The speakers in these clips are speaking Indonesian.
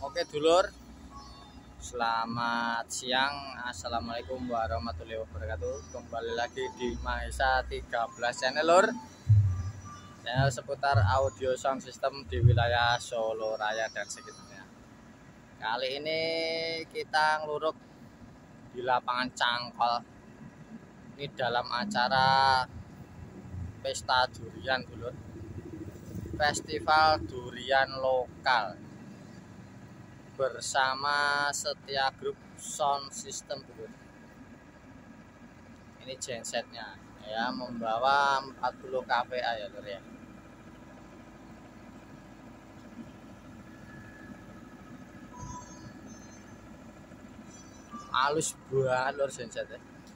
Oke dulur, selamat siang. Assalamualaikum warahmatullahi wabarakatuh. Kembali lagi di Mahesa 13 channel lur, channel seputar audio sound system di wilayah Solo Raya dan sekitarnya. Kali ini kita ngeluruk di lapangan Cangkol. Ini dalam acara pesta durian dulur, festival durian lokal bersama Setia Grup Sound System dulu. Ini gensetnya ya, membawa 40 kPa ya lur ya. Halus banget lur gensetnya.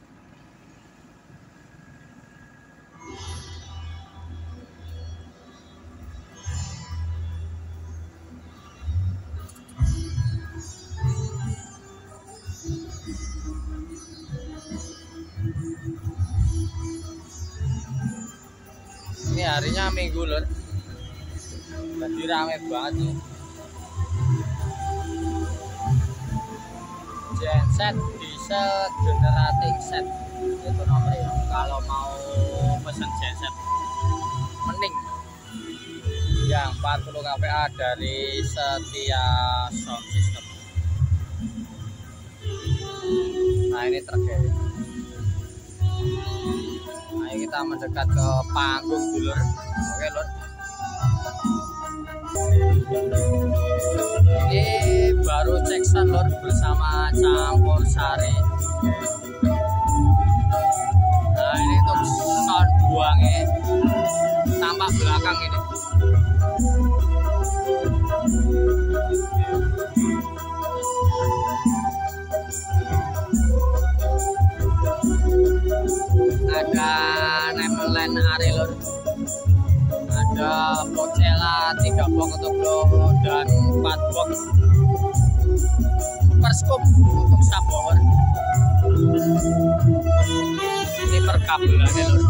Ini harinya Minggu lur, jadi rame banget nih. Genset diesel generating set itu nomornya. Kalau mau pesen genset mending yang 40 kPa dari Setia Sound System. Nah ini terkait. Ayo kita mendekat ke panggung dulu. Oke lur. Ini baru cek sound lur bersama campur sari. Nah ini untuk sound buangnya tampak belakang ini. Ada Nemeland Ari lur, ada Pocela 3 box untuk blow dan 4 box super scope untuk subwoofer. Ini perkabelannya lur.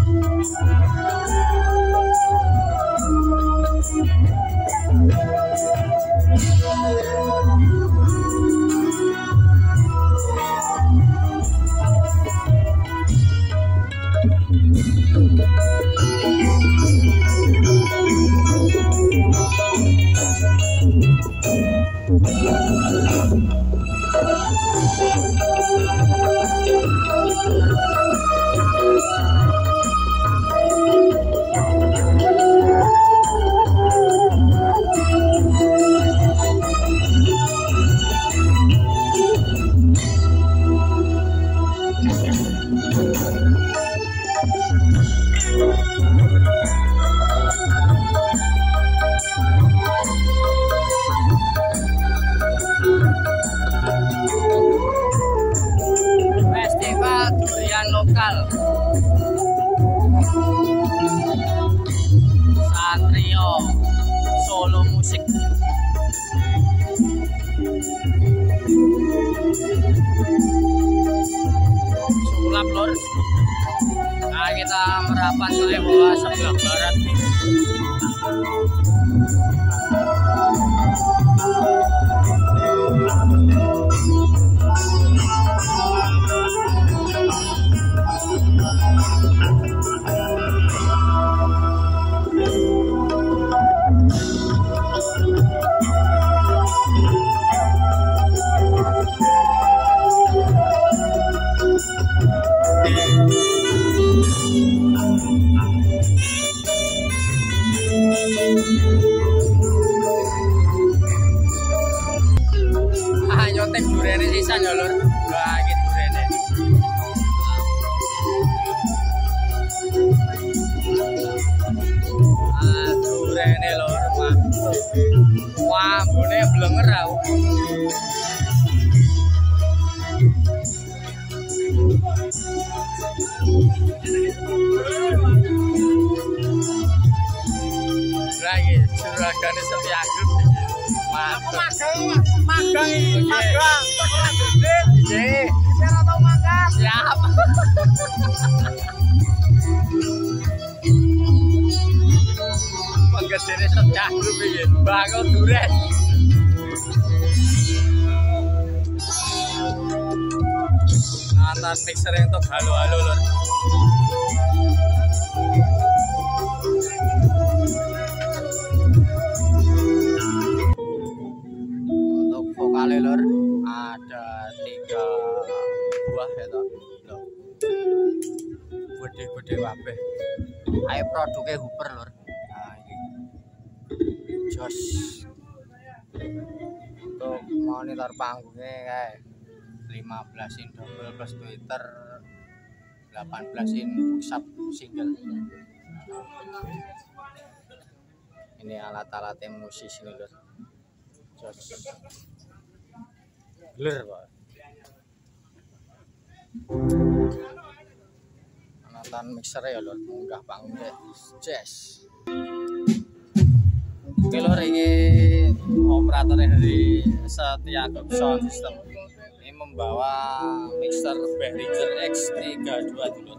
Festival durian lokal Satrio Solo Musik. Sulap lor. Nah kita merapat ke Ewa sebelah barat nih. Nyontek durene sisan ya lur. Bagi durene. Durene lur, Mas. Wah, mbone blenger aku. Lagi juragane Setia Grup. Aku magang ini, magang. Nggih. Biar tau magang. Siap. Penggedene Setia Grup iki, bangun duren. nonton mixer yang tuh halo-halo lur. Untuk vokalnya lur ada 3 buah ya toh. Gede-gede kabeh. Ayo produknya Hooper lur. Nah iki. Jos. Untuk monitor panggungnya kayak 15 in double plus Twitter, 18 in sub single. Ini alat-alatnya musisi nih lur. Jos. Blur pak. Nonton mixer ya lur, munggah panggungnya jazz. Oke lur, ini operatornya dari Setiagrup Sound System. Ini membawa mixer Behringer X32 dulu.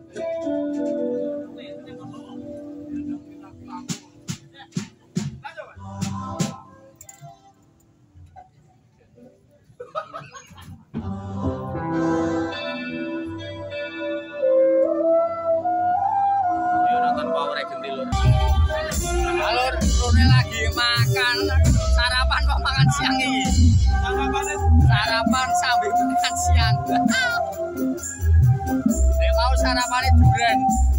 Ayo nonton power ganti lur. Halo, Rune lagi makan sarapan kok makan siang ini. Sarapan sambil makan siang. Dia mau sarapannya durian.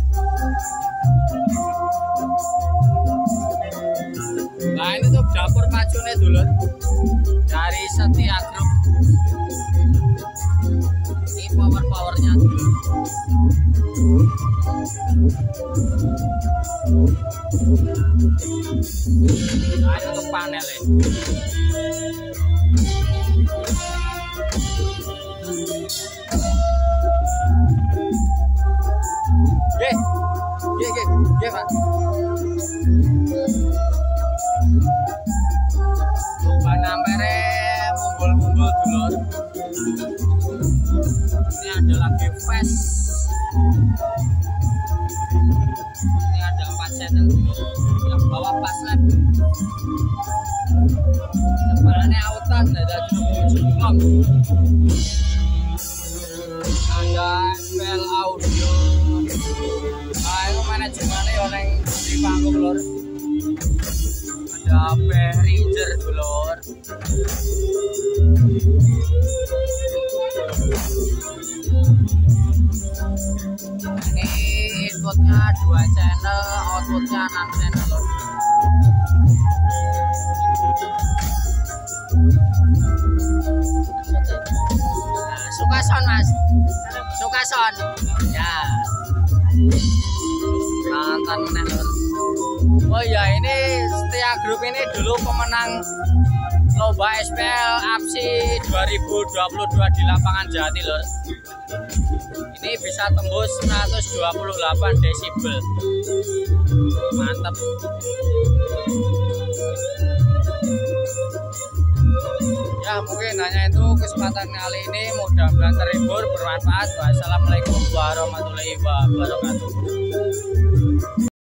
Nah ini tuh dapur pacunya dulu dari Setiagrup. Ini powernya dulu. Nah ini untuk panelnya. Ye Pak. Ban ampere mumbul-mumbul dulur. Ini ada lagi fast. Ini ada 4 channel yang bawah pas lab. Depannya autan ada jumlah. Ada FL audio. Ayo manajemennya orang di panggung lor. Ada Behringer lor. Ini inputnya 2 channel, outputnya 6 channel lor. Nah, suka sound mas, suka sound ya. Nonton menelur. Oh iya, ini Setiagrup ini dulu pemenang lomba SPL APSI 2022 di lapangan Jati lur. Ini bisa tembus 128 desibel. Mantap. Ya mungkin hanya itu kesempatan kali ini, mudah-mudahan terhibur, bermanfaat. Wassalamualaikum warahmatullahi wabarakatuh.